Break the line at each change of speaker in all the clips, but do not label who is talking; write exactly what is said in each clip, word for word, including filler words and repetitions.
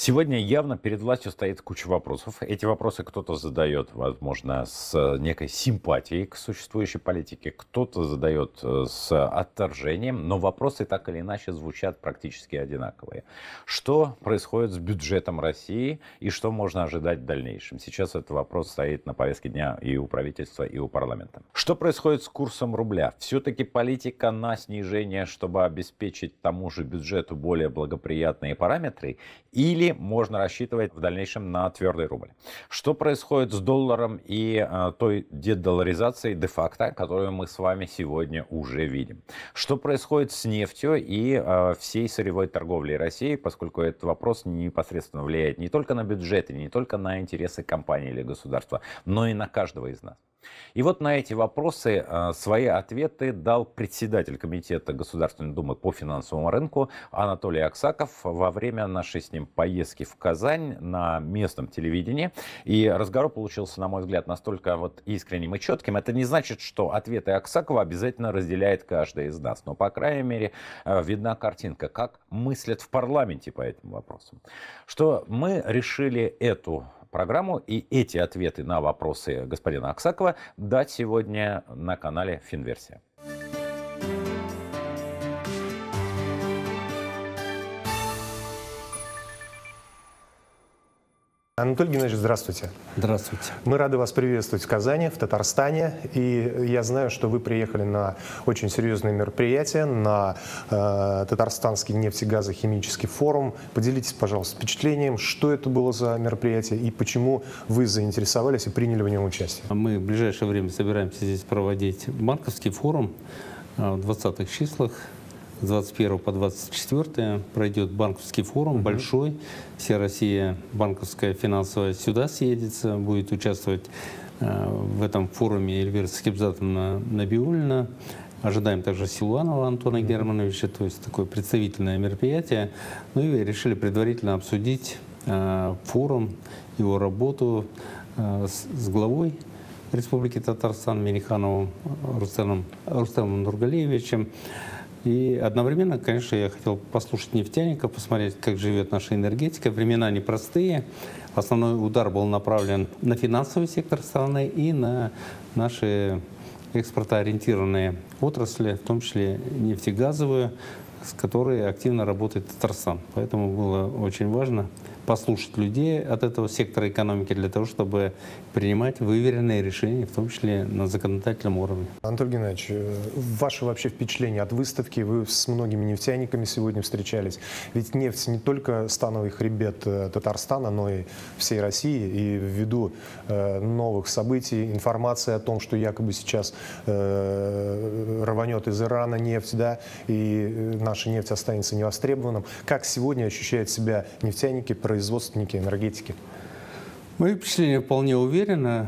Сегодня явно перед властью стоит куча вопросов. Эти вопросы кто-то задает, возможно, с некой симпатией к существующей политике, кто-то задает с отторжением, но вопросы так или иначе звучат практически одинаковые. Что происходит с бюджетом России и что можно ожидать в дальнейшем? Сейчас этот вопрос стоит на повестке дня и у правительства, и у парламента. Что происходит с курсом рубля? Все-таки политика на снижение, чтобы обеспечить тому же бюджету более благоприятные параметры, или можно рассчитывать в дальнейшем на твердый рубль? Что происходит с долларом и а, той дедолларизацией де-факто, которую мы с вами сегодня уже видим? Что происходит с нефтью и а, всей сырьевой торговлей России, поскольку этот вопрос непосредственно влияет не только на бюджеты, не только на интересы компании или государства, но и на каждого из нас? И вот на эти вопросы а, свои ответы дал председатель Комитета Государственной Думы по финансовому рынку Анатолий Аксаков во время нашей с ним поездки в Казань на местном телевидении. И разговор получился, на мой взгляд, настолько вот искренним и четким. Это не значит, что ответы Аксакова обязательно разделяет каждый из нас. Но, по крайней мере, видна картинка, как мыслят в парламенте по этим вопросам. Что мы решили эту программу и эти ответы на вопросы господина Аксакова дать сегодня на канале Финверсия.
Анатолий Геннадьевич, здравствуйте.
Здравствуйте.
Мы рады вас приветствовать в Казани, в Татарстане. И я знаю, что вы приехали на очень серьезное мероприятие, на э, Татарстанский нефтегазохимический форум. Поделитесь, пожалуйста, впечатлением, что это было за мероприятие и почему вы заинтересовались и приняли в нем участие.
Мы в ближайшее время собираемся здесь проводить банковский форум в двадцатых числах. С двадцать первого по двадцать четвёртое пройдет банковский форум, uh-huh. большой. Вся Россия банковская, финансовая сюда съедется, будет участвовать э, в этом форуме Эльвира Скибзатовна Набиуллина. Ожидаем также Силуанова Антона uh-huh. Германовича, то есть такое представительное мероприятие. Ну и решили предварительно обсудить э, форум, его работу э, с, с главой Республики Татарстан Минихановым Рустемом, Рустемом Нургалиевичем. И одновременно, конечно, я хотел послушать нефтяников, посмотреть, как живет наша энергетика. Времена непростые. Основной удар был направлен на финансовый сектор страны и на наши экспортоориентированные отрасли, в том числе нефтегазовую, с которой активно работает Татарстан. Поэтому было очень важно послушать людей от этого сектора экономики для того, чтобы принимать выверенные решения, в том числе на законодательном уровне.
Анатолий Геннадьевич, ваше вообще впечатление от выставки? Вы с многими нефтяниками сегодня встречались. Ведь нефть не только становый хребет Татарстана, но и всей России. И ввиду э, новых событий, информации о том, что якобы сейчас э, рванет из Ирана нефть, да, и наша нефть останется невостребованным. Как сегодня ощущают себя нефтяники, производственники энергетики?
Мои впечатления вполне уверенно,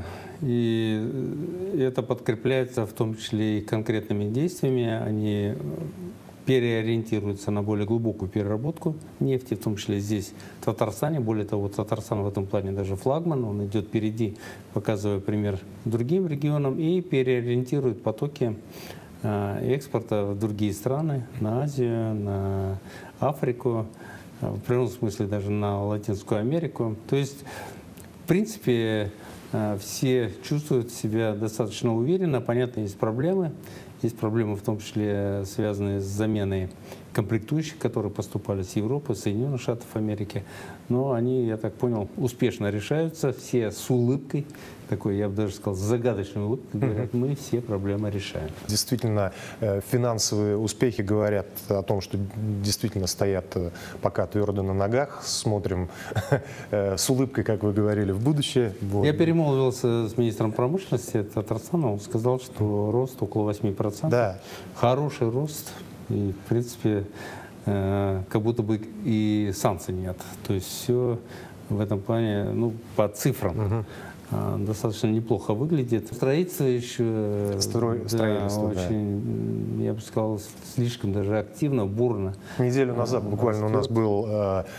и это подкрепляется в том числе и конкретными действиями. Они переориентируются на более глубокую переработку нефти, в том числе здесь, в Татарстане. Более того, Татарстан в этом плане даже флагман, он идет впереди, показывая пример другим регионам, и переориентирует потоки экспорта в другие страны, на Азию, на Африку, в прямом смысле даже на Латинскую Америку. То есть, в принципе, все чувствуют себя достаточно уверенно. Понятно, есть проблемы. Есть проблемы в том числе связанные с заменой комплектующих, которые поступали с Европы, с Соединенных Штатов Америки. Но они, я так понял, успешно решаются. Все с улыбкой, такой, я бы даже сказал, с загадочной улыбкой, говорят, мы все проблемы решаем.
Действительно, финансовые успехи говорят о том, что действительно стоят пока твердо на ногах. Смотрим с улыбкой, как вы говорили, в будущее.
Я перемолвился с министром промышленности Татарстана. Он сказал, что рост около восьми процентов. Да. Хороший рост. И, в принципе, э, как будто бы и санкций нет. То есть все в этом плане, ну, по цифрам. Угу. а, достаточно неплохо выглядит. Строительство еще
Строй,
да,
строительство,
очень, да. я бы сказал, слишком даже активно, бурно.
Неделю назад
а,
буквально у нас
растет.
был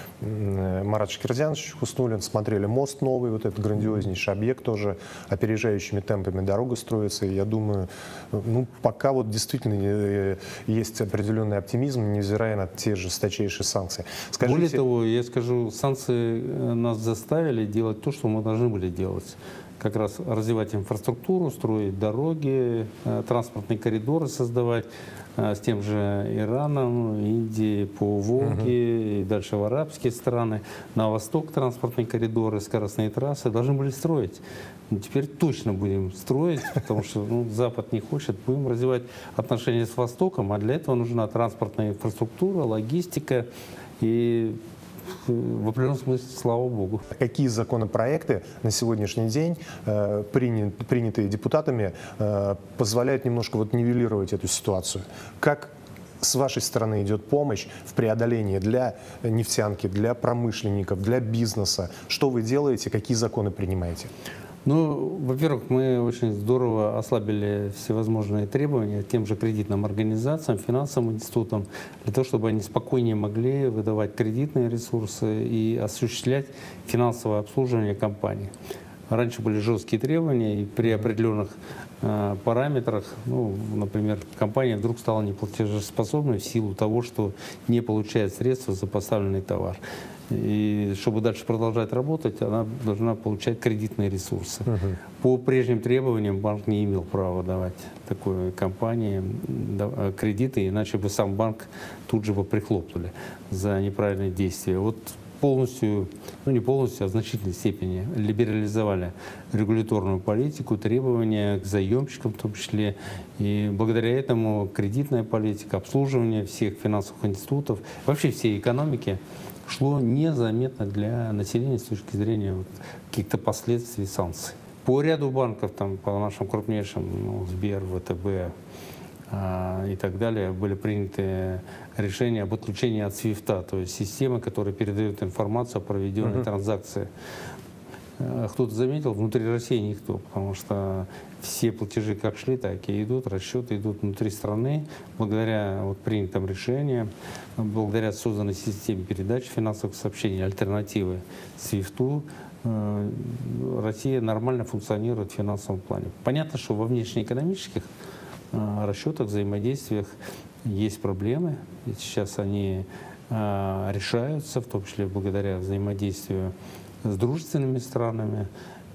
э, Марат Шакирзянович Хуснуллин, смотрели мост новый, вот этот грандиознейший объект тоже, опережающими темпами дорога строится. И я думаю, ну, пока вот действительно э, есть определенный оптимизм, невзирая на те жесточайшие санкции. Скажите...
Более того, я скажу, санкции нас заставили делать то, что мы должны были делать. Как раз развивать инфраструктуру, строить дороги, транспортные коридоры создавать с тем же Ираном, Индией по Волге, угу. и дальше в арабские страны. На восток транспортные коридоры, скоростные трассы должны были строить. Но теперь точно будем строить, потому что ну, Запад не хочет. Будем развивать отношения с Востоком, а для этого нужна транспортная инфраструктура, логистика и... В определенном смысле, слава богу.
Какие законопроекты на сегодняшний день, э, принят, принятые депутатами, э, позволяют немножко вот нивелировать эту ситуацию? Как с вашей стороны идет помощь в преодолении для нефтянки, для промышленников, для бизнеса? Что вы делаете, какие законы принимаете?
Ну, во-первых, мы очень здорово ослабили всевозможные требования тем же кредитным организациям, финансовым институтам, для того, чтобы они спокойнее могли выдавать кредитные ресурсы и осуществлять финансовое обслуживание компаний. Раньше были жесткие требования, и при определенных э, параметрах, ну, например, компания вдруг стала неплатежеспособной в силу того, что не получает средства за поставленный товар. И чтобы дальше продолжать работать, она должна получать кредитные ресурсы. Uh-huh. По прежним требованиям банк не имел права давать такой компании кредиты, иначе бы сам банк тут же бы прихлопнули за неправильные действия. Вот полностью, ну не полностью, а в значительной степени либерализовали регуляторную политику, требования к заемщикам в том числе. И благодаря этому кредитная политика, обслуживание всех финансовых институтов, вообще всей экономики шло незаметно для населения с точки зрения вот, каких-то последствий санкций. По ряду банков, там, по нашим крупнейшим, ну, Сбер, ВТБ а, и так далее, были приняты решения об отключении от свифта, то есть системы, которая передает информацию о проведенной uh-huh. транзакции. Кто-то заметил, внутри России никто, потому что все платежи как шли, так и идут, расчеты идут внутри страны. Благодаря вот принятым решениям, благодаря созданной системе передачи финансовых сообщений, альтернативы свифту, Россия нормально функционирует в финансовом плане. Понятно, что во внешнеэкономических расчетах, взаимодействиях есть проблемы. Ведь сейчас они решаются, в том числе благодаря взаимодействию с дружественными странами.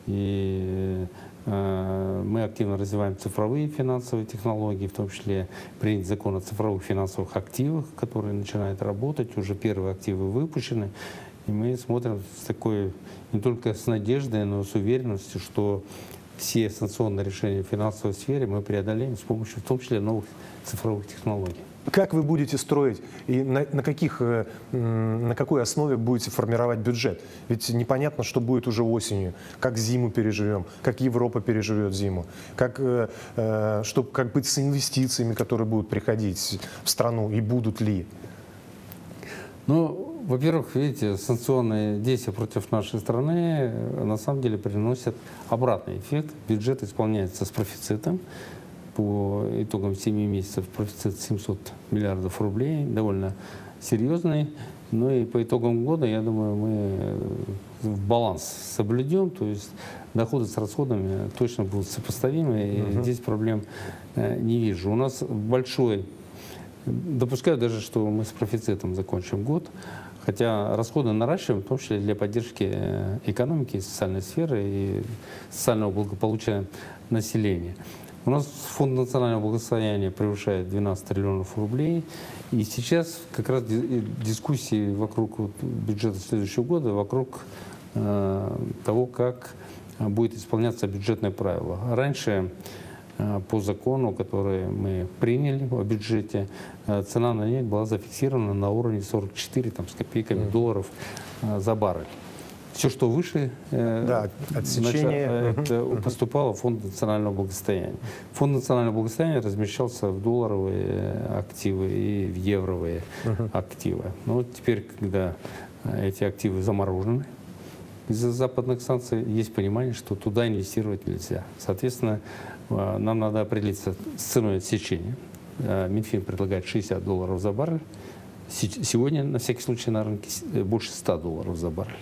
И э, мы активно развиваем цифровые финансовые технологии, в том числе принят закон о цифровых финансовых активах, который начинает работать, уже первые активы выпущены. И мы смотрим с такой, не только с надеждой, но и с уверенностью, что все санкционные решения в финансовой сфере мы преодолеем с помощью, в том числе, новых цифровых технологий.
Как вы будете строить и на, на, каких, на какой основе будете формировать бюджет? Ведь непонятно, что будет уже осенью, как зиму переживем, как Европа переживет зиму, как, э, что, как быть с инвестициями, которые будут приходить в страну и будут ли?
Ну, во-первых, видите, санкционные действия против нашей страны на самом деле приносят обратный эффект. Бюджет исполняется с профицитом. По итогам семи месяцев профицит семьсот миллиардов рублей, довольно серьезный. Ну и по итогам года, я думаю, мы в баланс соблюдем, то есть доходы с расходами точно будут сопоставимы, и uh-huh. здесь проблем не вижу. У нас большой, допускаю даже, что мы с профицитом закончим год, хотя расходы наращиваем, в том числе для поддержки экономики, социальной сферы и социального благополучия населения. У нас фонд национального благосостояния превышает двенадцать триллионов рублей. И сейчас как раз дискуссии вокруг бюджета следующего года, вокруг э, того, как будет исполняться бюджетное правило. Раньше э, по закону, который мы приняли о бюджете, э, цена на нефть была зафиксирована на уровне сорок четыре там, с копейками долларов э, за баррель. Все, что выше,
да, отсечение.
Значит, это поступало в Фонд национального благосостояния. Фонд национального благосостояния размещался в долларовые активы и в евровые uh-huh. активы. Но вот теперь, когда эти активы заморожены, из-за западных санкций есть понимание, что туда инвестировать нельзя. Соответственно, нам надо определиться с ценой отсечения. Минфин предлагает шестьдесят долларов за баррель. Сегодня, на всякий случай, на рынке больше ста долларов за баррель.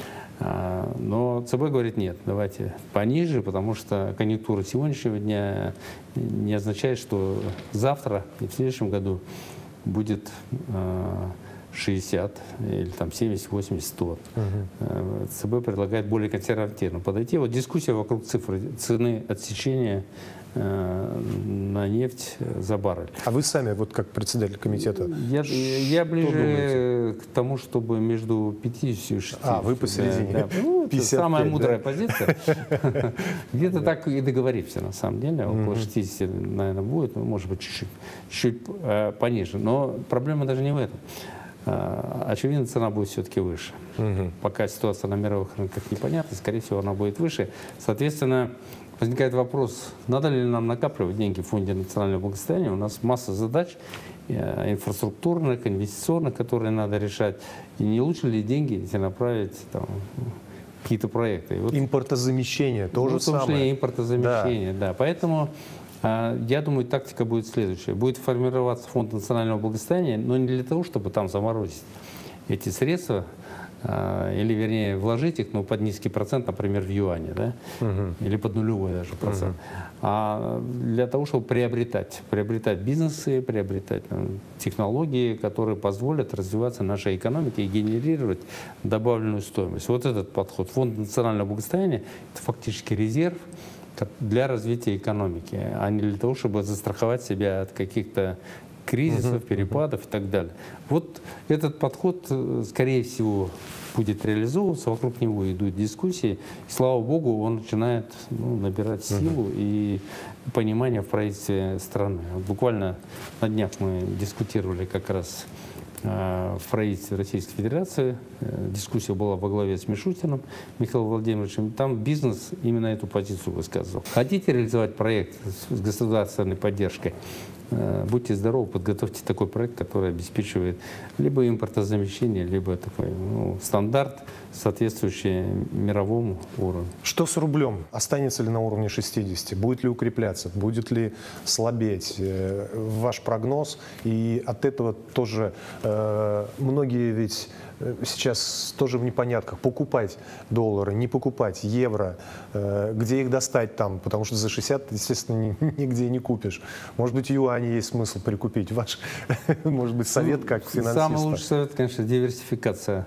Но ЦБ говорит, нет, давайте пониже, потому что конъюнктура сегодняшнего дня не означает, что завтра и в следующем году будет шестьдесят или там семьдесят, восемьдесят, сто. Угу. ЦБ предлагает более консервативно подойти. Вот дискуссия вокруг цифры цены отсечения на нефть за баррель.
А вы сами, вот как председатель комитета,
Я, я ближе думаете? К тому, чтобы между пятьюдесятью и шестьюдесятью.
А, вы посередине.
Да, да. Ну, это самая
пять,
мудрая
да?
позиция. Где-то так и договоримся, на самом деле. Около шестидесяти, наверное, будет, может быть, чуть-чуть, чуть пониже. Но проблема даже не в этом. Очевидно, цена будет все-таки выше. Угу. Пока ситуация на мировых рынках непонятна, скорее всего, она будет выше. Соответственно, возникает вопрос, надо ли нам накапливать деньги в Фонде национального благосостояния. У нас масса задач инфраструктурных, инвестиционных, которые надо решать. И не лучше ли деньги эти направить там, какие-то проекты? Вот,
импортозамещение, то же самое.
В том числе импортозамещение, да. да. Поэтому я думаю, тактика будет следующая. Будет формироваться фонд национального благосостояния, но не для того, чтобы там заморозить эти средства, или, вернее, вложить их, но под низкий процент, например, в юане, да? Угу. Или под нулевой даже процент, угу. а для того, чтобы приобретать, приобретать бизнесы, приобретать там, технологии, которые позволят развиваться нашей экономике и генерировать добавленную стоимость. Вот этот подход. Фонд национального благосостояния – это фактически резерв для развития экономики, а не для того, чтобы застраховать себя от каких-то кризисов, uh-huh, перепадов uh-huh. и так далее. Вот этот подход, скорее всего, будет реализовываться, вокруг него идут дискуссии. И, слава богу, он начинает ну, набирать силу uh-huh. и понимание в правительстве страны. Вот буквально на днях мы дискутировали как раз в правительстве Российской Федерации. Дискуссия была во главе с Мишустиным Михаилом Владимировичем. Там бизнес именно эту позицию высказывал. Хотите реализовать проект с государственной поддержкой? Будьте здоровы, подготовьте такой проект, который обеспечивает либо импортозамещение, либо такой ну, стандарт, соответствующий мировому уровню.
Что с рублем? Останется ли на уровне шестидесяти? Будет ли укрепляться? Будет ли слабеть? Ваш прогноз? И от этого тоже э, многие ведь сейчас тоже в непонятках. Покупать доллары, не покупать евро. Э, где их достать там? Потому что за шестьдесят, естественно, нигде не купишь. Может быть, юани есть смысл прикупить. Ваш, может быть, совет как финансиста?
Самый лучший совет, конечно, диверсификация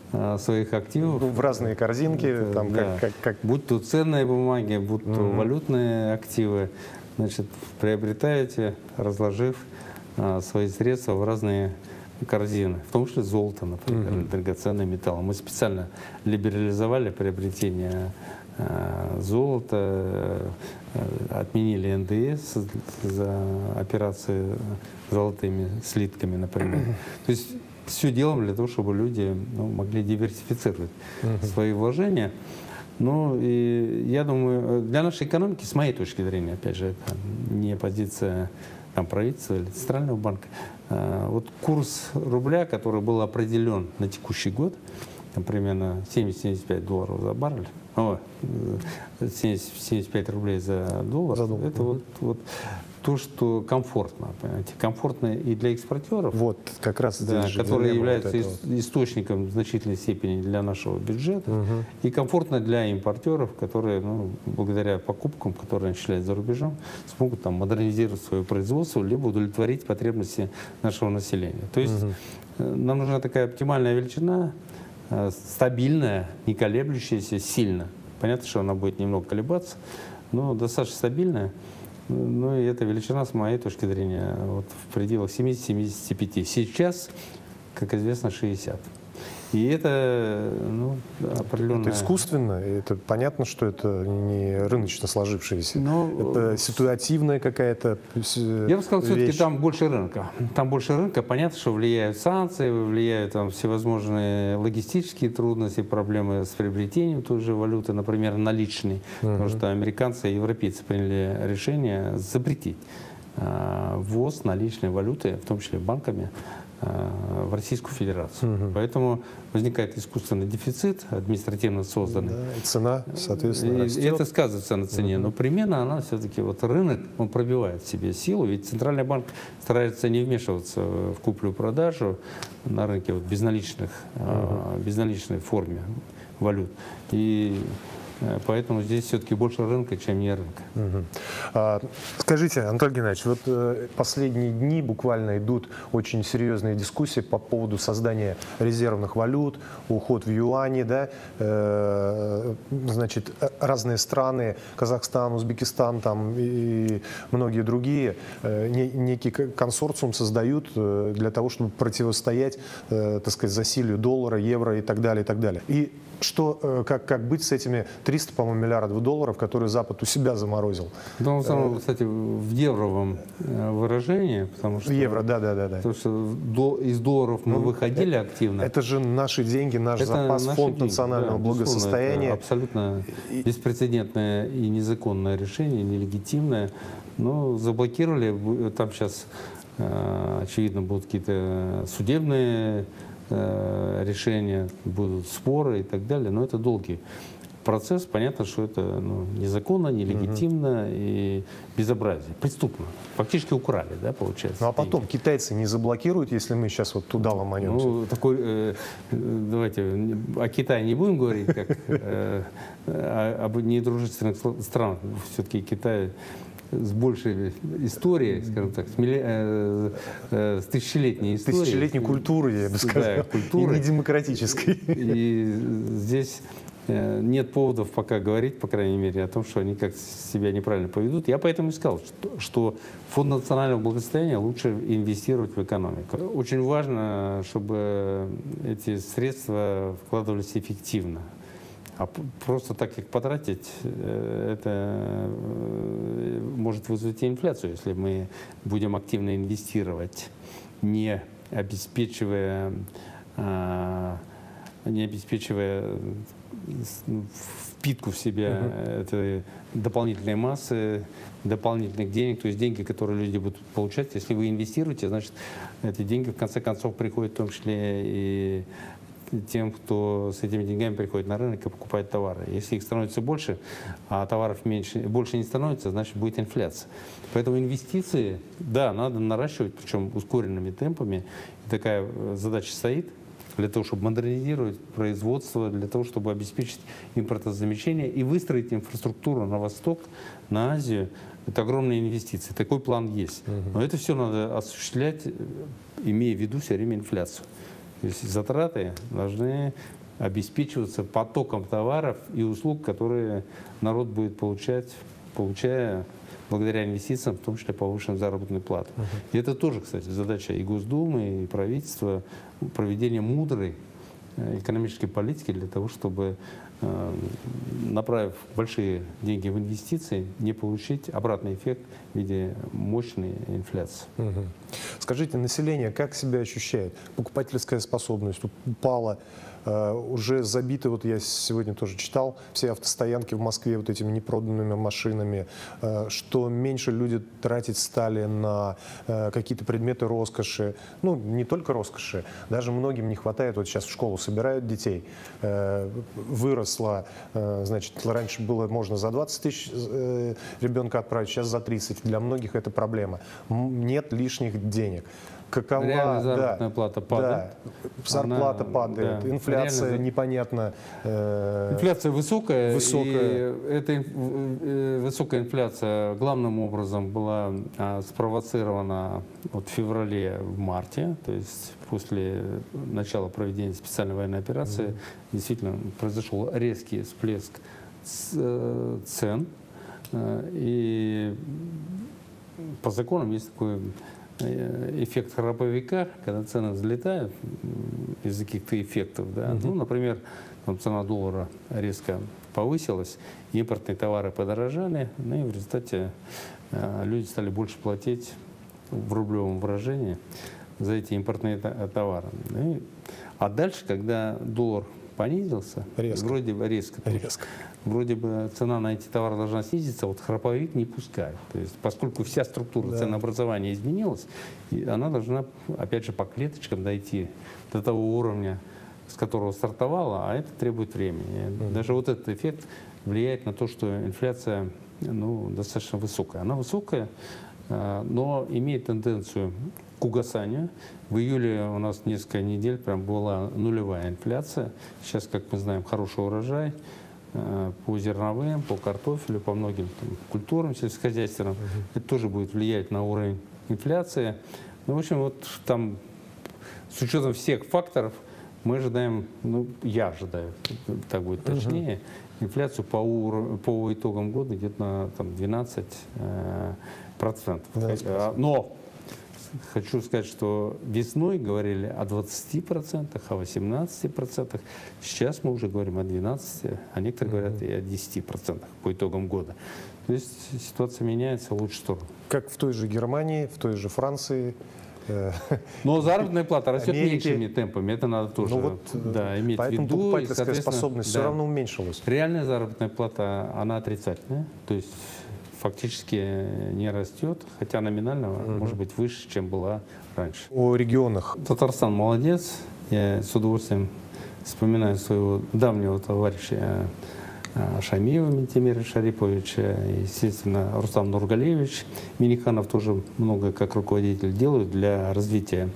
своих активов.
В разные корзинки. Это, там,
да.
как, как, как...
Будь то ценные бумаги, будь то
mm-hmm.
валютные активы. Значит, приобретаете, разложив а, свои средства в разные корзины, в том числе золото, например, mm-hmm. драгоценные металлы. Мы специально либерализовали приобретение а, золота, а, отменили эн дэ эс за операции золотыми слитками, например. Mm-hmm. То есть все делаем для того, чтобы люди ну, могли диверсифицировать uh-huh. свои вложения. Ну, и я думаю, для нашей экономики, с моей точки зрения, опять же, это не позиция там, правительства или Центрального банка, а, вот курс рубля, который был определен на текущий год, там, примерно семьдесят-семьдесят пять долларов за баррель, о, семьдесят-семьдесят пять рублей за доллар, за доллар. Это uh-huh. вот, вот то, что комфортно, понимаете, комфортно и для экспортеров,
вот, как раз
да, которые являются
вот
источником в значительной степени для нашего бюджета, угу. и комфортно для импортеров, которые, ну, благодаря покупкам, которые начисляют за рубежом, смогут там модернизировать свое производство, либо удовлетворить потребности нашего населения. То есть угу. нам нужна такая оптимальная величина, стабильная, не колеблющаяся сильно. Понятно, что она будет немного колебаться, но достаточно стабильная. Ну и эта величина, с моей точки зрения, вот в пределах семидесяти-семидесяти пяти. Сейчас, как известно, шестьдесят. И это ну, определенно...
Это искусственно, это понятно, что это не рыночно сложившееся. Но... Это ситуативная какая-то
Я бы сказал, все-таки там больше рынка. Там больше рынка. Понятно, что влияют санкции, влияют там, всевозможные логистические трудности, проблемы с приобретением той же валюты, например, наличной. Uh-huh. Потому что американцы и европейцы приняли решение запретить ввоз наличной валюты, в том числе банками, в Российскую Федерацию.
Мгм.
Поэтому возникает искусственный дефицит, административно созданный.
Да, и цена, соответственно,
И
растет.
это сказывается на цене, но примерно она все-таки, вот рынок, он пробивает в себе силу, ведь Центральный банк старается не вмешиваться в куплю-продажу на рынке вот, безналичных, а, безналичной форме валют. И э, поэтому здесь все-таки больше рынка, чем не рынка.
Мгм. А, скажите, Анатолий Геннадьевич, вот э, последние дни буквально идут очень серьезные дискуссии по поводу создания резервных валют, уход в юани, да, э, значит, э, разные страны, Казахстан, Узбекистан там, и многие другие, э, не- некий к- консорциум создают э, для того, чтобы противостоять, э, так сказать, засилию доллара, евро и так далее, и так далее. И что, э, как, как быть с этими триста, по-моему, миллиардов долларов, которые Запад у себя заморозил?
Но в основном, кстати, в евровом э, выражении, потому что,
Евро, да, да, да, да.
потому что до- из долларов мы
Ну,
выходили активно.
Это же наши деньги, наш
Это
запас,
наши
фонд
деньги,
национального
да, безусловно,
благосостояния.
это абсолютно
И-
беспрецедентное и незаконное решение, нелегитимное. Но заблокировали. Бу- Там сейчас, э, очевидно, будут какие-то судебные э, решения, будут споры и так далее. Но это долгий процесс. Понятно, что это ну, незаконно, нелегитимно и безобразие. Преступно. Фактически украли, да, получается.
Ну а потом
деньги.
китайцы не заблокируют, если мы сейчас вот туда ломанемся?
Ну, такой, э, давайте о Китае не будем говорить, как э, о- об недружественных сл- странах. Все-таки Китай с большей историей, скажем так, с, милли- э, э, с тысячелетней историей.
Тысячелетней культуры, я бы
Да,
сказал,
культуры.
и не демократической.
И здесь э, нет поводов пока говорить, по крайней мере, о том, что они как себя неправильно поведут. Я поэтому и сказал, что, что фонд национального благосостояния лучше инвестировать в экономику. Очень важно, чтобы эти средства вкладывались эффективно. А п- просто так их потратить, э, это э, может вызвать и инфляцию, если мы будем активно инвестировать, не обеспечивая, а, не обеспечивая с- ну, впитку в себя этой дополнительной массы, дополнительных денег, то есть деньги, которые люди будут получать. Если вы инвестируете, значит, эти деньги в конце концов приходят в том числе и тем, кто с этими деньгами приходит на рынок и покупает товары. Если их становится больше, а товаров меньше, больше не становится, значит будет инфляция. Поэтому инвестиции, да, надо наращивать, причем ускоренными темпами. И такая э, задача стоит для того, чтобы модернизировать производство, для того, чтобы обеспечить импортозамещение и выстроить инфраструктуру на восток, на Азию. Это огромные инвестиции. Такой план есть. Но это все надо осуществлять, э, имея в виду все время инфляцию. То есть затраты должны обеспечиваться потоком товаров и услуг, которые народ будет получать, получая благодаря инвестициям, в том числе повышенную заработную плату. Uh-huh. И это тоже, кстати, задача и Госдумы, и правительства, проведение мудрой экономической политики для того, чтобы, направив большие деньги в инвестиции, не получить обратный эффект в виде мощной инфляции.
Угу. Скажите, население как себя ощущает? Покупательская способность упала, э, уже забиты, вот я сегодня тоже читал, все автостоянки в Москве вот этими непроданными машинами, э, что меньше люди тратить стали на э, какие-то предметы роскоши, ну не только роскоши, даже многим не хватает, вот сейчас в школу собирают детей, э, выросла, э, значит, раньше было можно за двадцать тысяч э, ребенка отправить, сейчас за тридцать, для многих это проблема, М- нет лишних денег. Какова,
Реальная заработная
да,
плата падает.
Да, зарплата
Она,
падает,
да,
инфляция
реально,
непонятно. э,
Инфляция высокая,
Высокая.
и эта инф- э, высокая инфляция главным образом была а, спровоцирована вот в феврале, в марте, то есть после начала проведения специальной военной операции, mm-hmm. действительно произошел резкий всплеск ц- э, цен, э, и по законам есть такой эффект храповика, когда цены взлетают из-за каких-то эффектов. Да? Mm-hmm. Ну, например, там цена доллара резко повысилась, импортные товары подорожали, ну и в результате э, люди стали больше платить в рублевом выражении за эти импортные товары. И, а дальше, когда доллар понизился.
Резко.
Вроде бы резко.
Резко.
Вроде бы цена на эти товары должна снизиться, вот храповик не пускает. То есть, поскольку вся структура
Да.
ценообразования изменилась, и она должна, опять же, по клеточкам дойти до того уровня, с которого стартовала, а это требует времени. Mm-hmm. Даже вот этот эффект влияет на то, что инфляция, ну, достаточно высокая. Она высокая, но имеет тенденцию к угасанию. В июле у нас несколько недель прям была нулевая инфляция. Сейчас, как мы знаем, хороший урожай по зерновым, по картофелю, по многим там, культурам сельскохозяйственным. Uh-huh. Это тоже будет влиять на уровень инфляции. Ну, в общем, вот там с учетом всех факторов мы ожидаем, ну, я ожидаю, так будет точнее, uh-huh. инфляцию по, ур... по итогам года где-то на там, двенадцать процентов. Но хочу сказать, что весной говорили о двадцати процентах, о восемнадцати процентах. Сейчас мы уже говорим о двенадцати процентах, а некоторые говорят и о десяти процентах по итогам года. То есть ситуация меняется в лучшую сторону.
Как в той же Германии, в той же Франции.
Но заработная плата растет
Америки.
меньшими темпами. Это надо тоже
Ну вот,
да, иметь
поэтому
в виду.
покупательская
И,
способность
да,
все равно уменьшилась.
Реальная заработная плата, она отрицательная. То есть фактически не растет, хотя номинально угу. может быть выше, чем была раньше.
О регионах.
Татарстан молодец. Я с удовольствием вспоминаю своего давнего товарища Шамиева Ментимира Шариповича, естественно, Рустам Нургалиевич Миниханов тоже много как руководитель делают для развития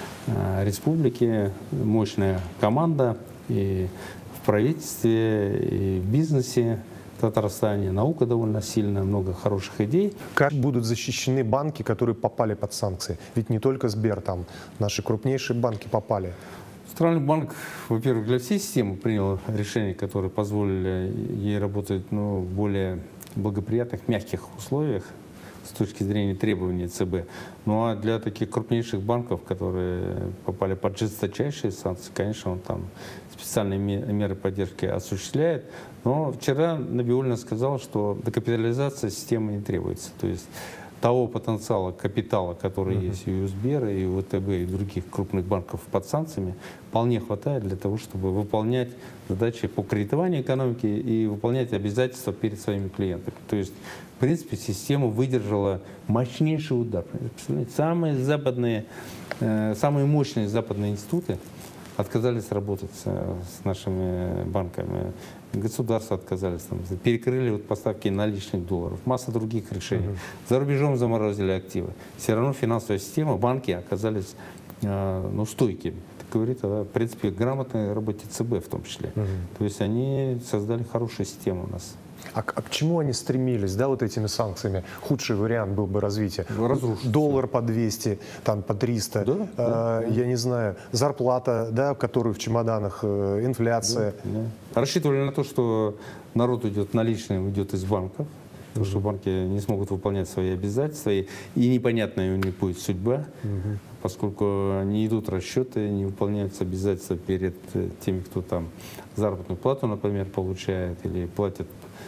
республики. Мощная команда и в правительстве, и в бизнесе. В Татарстане наука довольно сильная, много хороших идей.
Как будут защищены банки, которые попали под санкции? Ведь не только Сбер, там наши крупнейшие банки попали.
Центральный банк, во-первых, для всей системы принял решения, которые позволили ей работать ну, в более благоприятных, мягких условиях с точки зрения требований ЦБ. Ну а для таких крупнейших банков, которые попали под жесточайшие санкции, конечно, он там специальные меры поддержки осуществляет. Но вчера Набиуллина сказал, что докапитализация системы не требуется. То есть того потенциала капитала, который uh-huh. есть и у Сбера, и у ВТБ, и других крупных банков под санкциями, вполне хватает для того, чтобы выполнять задачи по кредитованию экономики и выполнять обязательства перед своими клиентами. То есть, в принципе, система выдержала мощнейший удар. Представляете, самые западные, э, самые мощные западные институты отказались работать с, с нашими банками. Государства отказались, там, перекрыли вот поставки наличных долларов, масса других решений. Uh-huh. За рубежом заморозили активы. Все равно финансовая система, банки оказались э, ну, стойкими. Это говорит о, в принципе, грамотной работе ЦБ в том числе. Uh-huh. То есть они создали хорошую систему у нас.
А, а к чему они стремились, да, вот этими санкциями? Худший вариант был бы развития.
Разрушить.
Доллар по двести, там по триста,
да,
э,
да,
я не знаю, зарплата, да, которую в чемоданах, э, инфляция.
Да, да. Рассчитывали на то, что народ идет наличный, уйдет из банков, потому что банки не смогут выполнять свои обязательства, и, и непонятная у них будет судьба, угу. поскольку не идут расчеты, не выполняются обязательства перед теми, кто там заработную плату, например, получает или платит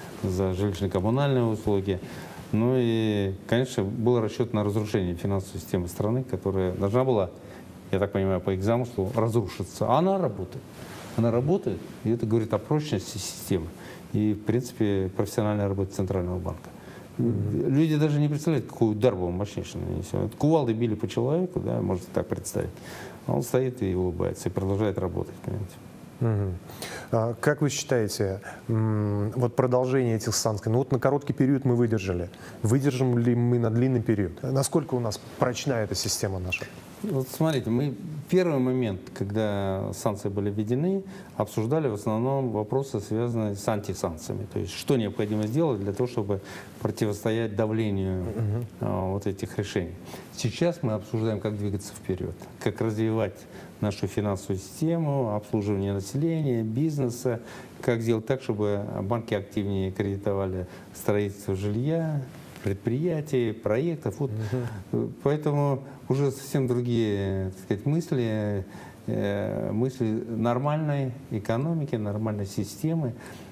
за жилищно-коммунальные услуги. Ну и, конечно, был расчет на разрушение финансовой системы страны, которая должна была, я так понимаю, по их замыслу разрушиться. А она работает. Она работает, и это говорит о прочности системы. И, в принципе, профессиональная работа Центрального банка. Mm-hmm. Люди даже не представляют, какой удар был мощнейший нанесен. Кувалды били по человеку, да, можно так представить. А он стоит и улыбается, и продолжает работать, понимаете.
Угу. А как вы считаете, вот продолжение этих санкций, ну вот на короткий период мы выдержали, выдержим ли мы на длинный период? Насколько у нас прочна эта система наша?
Вот смотрите, мы первый момент, когда санкции были введены, обсуждали в основном вопросы, связанные с антисанкциями. То есть, что необходимо сделать для того, чтобы противостоять давлению uh-huh. а, вот этих решений. Сейчас мы обсуждаем, как двигаться вперед, как развивать нашу финансовую систему, обслуживание населения, бизнеса, как сделать так, чтобы банки активнее кредитовали строительство жилья, предприятий, проектов. Вот. Uh-huh. Поэтому уже совсем другие, так сказать, мысли, э, мысли нормальной экономики, нормальной системы.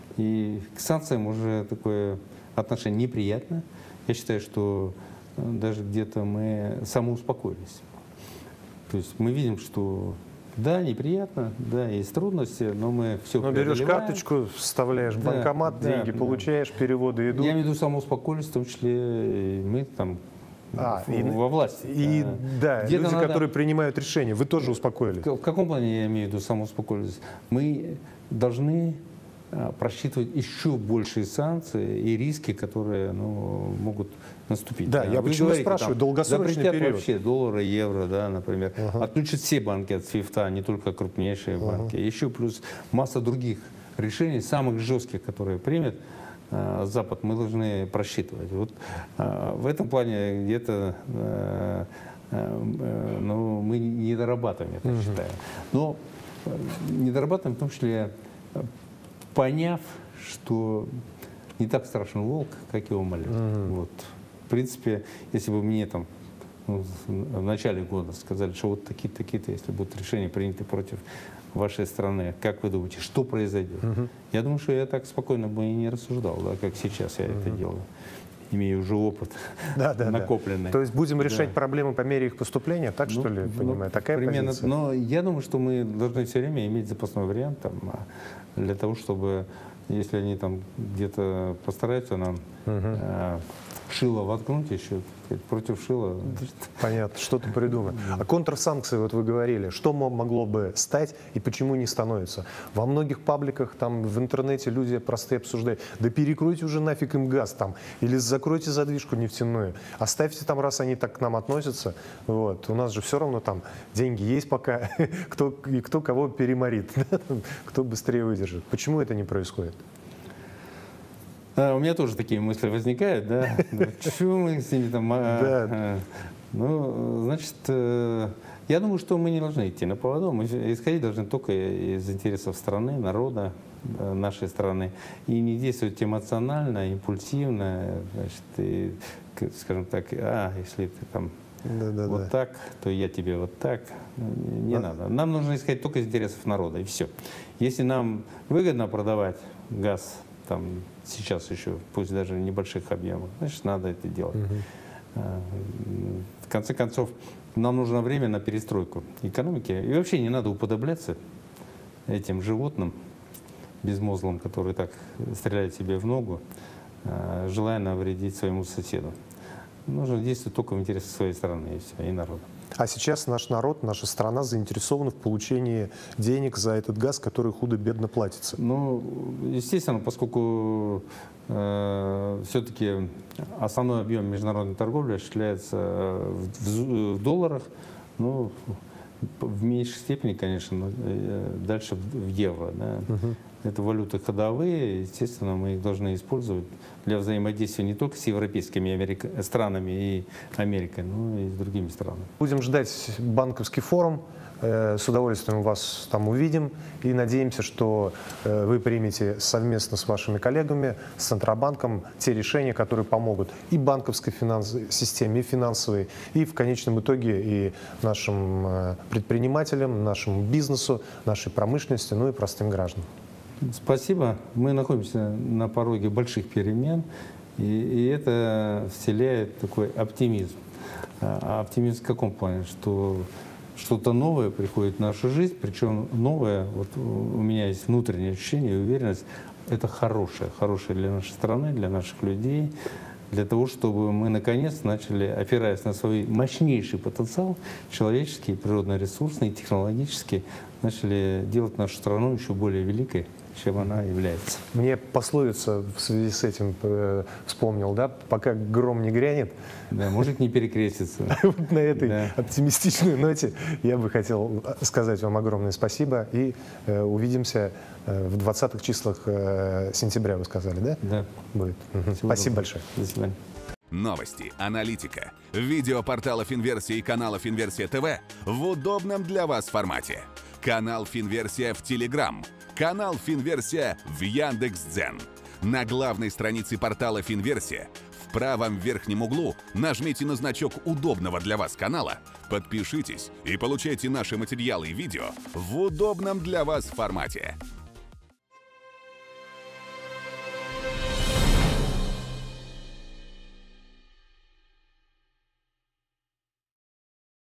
И к санкциям уже такое отношение неприятно. Я считаю, что даже где-то мы самоуспокоились. То есть мы видим, что Да, неприятно, да, есть трудности, но мы все
Но берешь карточку, вставляешь в
да,
банкомат,
да,
деньги
да.
получаешь, переводы идут.
Я имею в виду самоуспокоились, в том числе и мы там
А,
в-
и-
во власти.
И да,
Где-то
люди,
надо-
которые принимают решения, вы тоже успокоились.
В каком плане я имею в виду самоуспокоились? Мы должны а, просчитывать еще большие санкции и риски, которые ну, могут наступить.
Да, я
Вы
почему
говорите,
спрашиваю,
там,
долгосрочный
запретят
период.
вообще доллары, евро, да, например.
Ага.
Отключат все банки от свифта, не только крупнейшие банки. Еще плюс масса других решений, самых жестких, которые примет а, Запад, мы должны просчитывать. Вот а, в этом плане где-то а, а, ну, мы не дорабатываем, я так считаю. Но э, не дорабатываем в том числе, э, поняв, что не так страшен волк, как его молят. Вот. В принципе, если бы мне там ну, в начале года сказали, что вот такие-то, такие-то, если будут решения приняты против вашей страны, как вы думаете, что произойдет? Я думаю, что я так спокойно бы и не рассуждал, да, как сейчас я это делаю, имея уже опыт
Да, да, да.
накопленный.
То есть будем решать
Да.
проблемы по мере их поступления, так что ли,
Ну,
понимаю? Такая
примерно.
позиция?
Но я думаю, что мы должны все время иметь запасной вариант там, а, для того, чтобы, если они там где-то постараются нам а, шило воткнуть еще, так сказать, против шила.
Понятно, что-то придумаем. А контрсанкции, вот вы говорили, что мо- могло бы стать и почему не становится? Во многих пабликах, там в интернете люди простые обсуждают, да перекройте уже нафиг им газ там, или закройте задвижку нефтяную, оставьте там, раз они так к нам относятся. Вот. У нас же все равно там деньги есть пока, кто, и кто кого переморит, кто быстрее выдержит. Почему это не происходит?
А, у меня тоже такие мысли возникают, да. Чего мы с ними там... а,
Да.
а, Ну, значит, э, я думаю, что мы не должны идти на поводу. Мы исходить должны только из интересов страны, народа, э, нашей страны. И не действовать эмоционально, импульсивно, значит, и, к- скажем так, а, если ты там
Да-да-да.
вот так, то я тебе вот так. Не не надо. Нам нужно исходить только из интересов народа, и все. Если нам выгодно продавать газ, там, сейчас еще, пусть даже в небольших объемах, значит, надо это делать. А, В конце концов, нам нужно время на перестройку экономики. И вообще не надо уподобляться этим животным безмозглым, которые так стреляют себе в ногу, а, желая навредить своему соседу. Нужно действовать только в интересах своей страны и все, и народа.
А сейчас наш народ, наша страна заинтересована в получении денег за этот газ, который худо-бедно платится.
Ну, естественно, поскольку э, все-таки основной объем международной торговли осуществляется в, в- в долларах, ну, в меньшей степени, конечно, но, э, дальше в, в евро. Да. Это валюты ходовые, естественно, мы их должны использовать для взаимодействия не только с европейскими Америка- странами и Америкой, но и с другими странами.
Будем ждать банковский форум. Э, С удовольствием вас там увидим. И надеемся, что э, вы примете совместно с вашими коллегами, с Центробанком, те решения, которые помогут и банковской финанс- системе, и финансовой, и в конечном итоге и нашим э, предпринимателям, нашему бизнесу, нашей промышленности, ну и простым гражданам.
Спасибо. Мы находимся на пороге больших перемен, и, и это вселяет такой оптимизм. А оптимизм в каком плане? Что что-то новое приходит в нашу жизнь, причем новое, вот у меня есть внутреннее ощущение и уверенность, это хорошее, хорошее для нашей страны, для наших людей, для того, чтобы мы наконец начали, опираясь на свой мощнейший потенциал, человеческий, природно-ресурсный, технологический, начали делать нашу страну еще более великой, чем она является.
Мне пословица в связи с этим э, вспомнил, да, пока гром не грянет.
Да, может не перекреститься.
Вот на этой
Да.
оптимистичной ноте я бы хотел сказать вам огромное спасибо и э, увидимся э, в двадцатых числах э, сентября, вы сказали, да?
Да.
Будет. Мгм.
Всего
Спасибо
доброго.
большое.
До свидания.
Новости, аналитика, видео портала Финверсия и канала Финверсия ТВ в удобном для вас формате. Канал Финверсия в Телеграм, канал Финверсия в Яндекс.Дзен. На главной странице портала Финверсия в правом верхнем углу нажмите на значок удобного для вас канала, подпишитесь и получайте наши материалы и видео в удобном для вас формате.